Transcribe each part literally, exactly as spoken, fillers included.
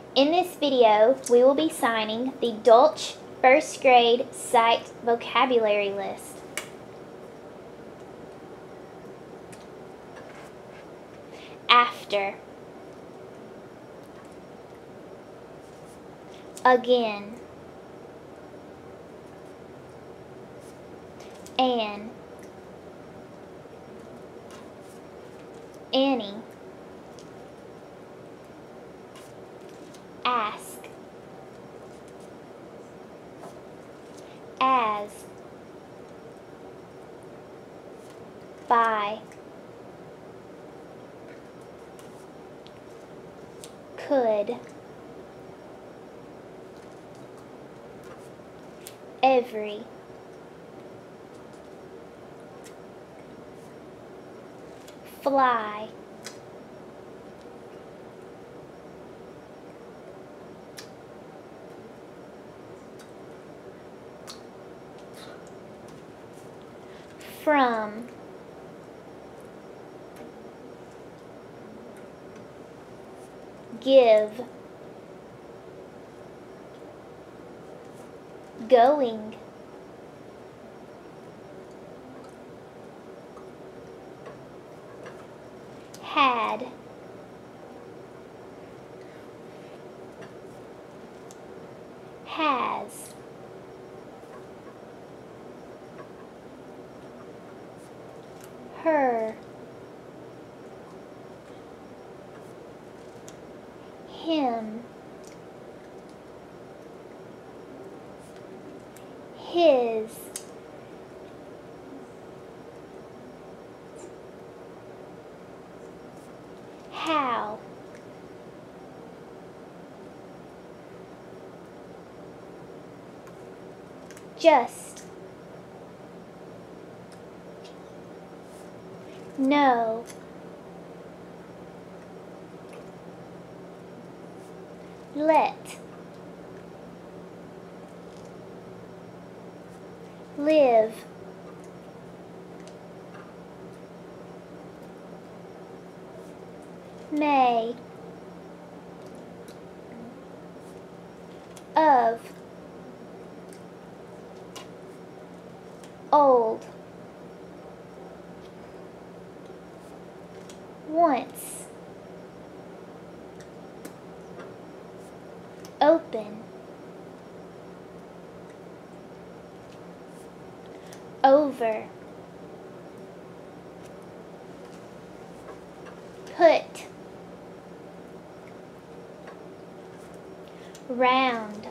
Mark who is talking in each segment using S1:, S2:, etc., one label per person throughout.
S1: In this video, we will be signing the Dolch first grade sight vocabulary list. After. Again. An. Any. Ask. As. By. Could. Every. Fly. From. Give. Going. Had. Has. Her. Him. His. How. Just. No. Let. Live. May. Of. Old. Once. Open. Over. Put. Round.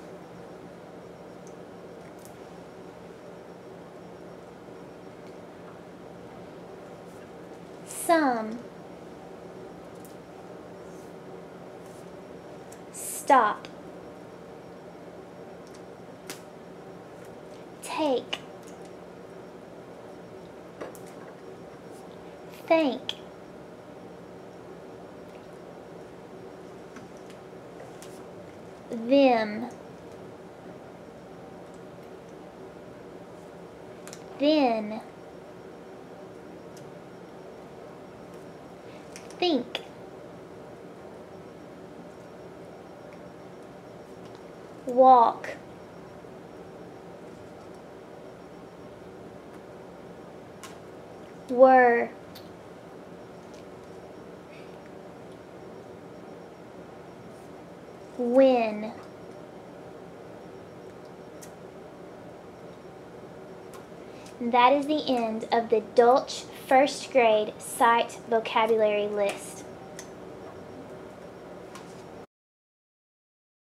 S1: Some. Stop. Take. Thank. Them. Then. Think. Walk. Were. When. And that is the end of the Dolch first grade sight vocabulary list.